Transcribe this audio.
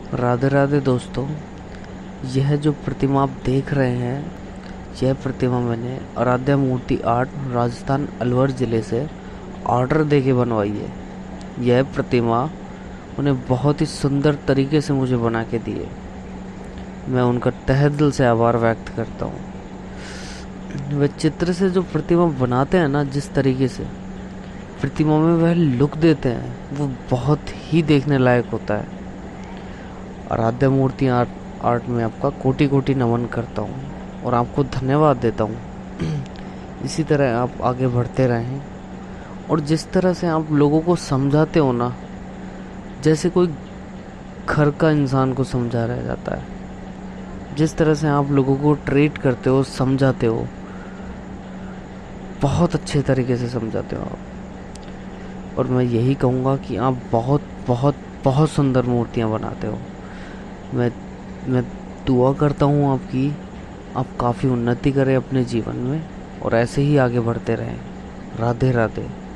राधे राधे दोस्तों। यह जो प्रतिमा आप देख रहे हैं, यह प्रतिमा मैंने आराध्या मूर्ति आर्ट राजस्थान अलवर ज़िले से ऑर्डर देके बनवाई है। यह प्रतिमा उन्हें बहुत ही सुंदर तरीके से मुझे बना के दी है। मैं उनका तहे दिल से आभार व्यक्त करता हूँ। वे चित्र से जो प्रतिमा बनाते हैं ना, जिस तरीके से प्रतिमा में वह लुक देते हैं, वो बहुत ही देखने लायक होता है। आराध्या मूर्ति आर्ट में आपका कोटि कोटि नमन करता हूँ और आपको धन्यवाद देता हूँ। इसी तरह आप आगे बढ़ते रहें और जिस तरह से आप लोगों को समझाते हो ना, जैसे कोई घर का इंसान को समझा रहा जाता है, जिस तरह से आप लोगों को ट्रीट करते हो, समझाते हो, बहुत अच्छे तरीके से समझाते हो आप। और मैं यही कहूँगा कि आप बहुत बहुत बहुत सुंदर मूर्तियाँ बनाते हो। मैं मैं दुआ करता हूँ आपकी, आप काफ़ी उन्नति करें अपने जीवन में और ऐसे ही आगे बढ़ते रहें। राधे राधे।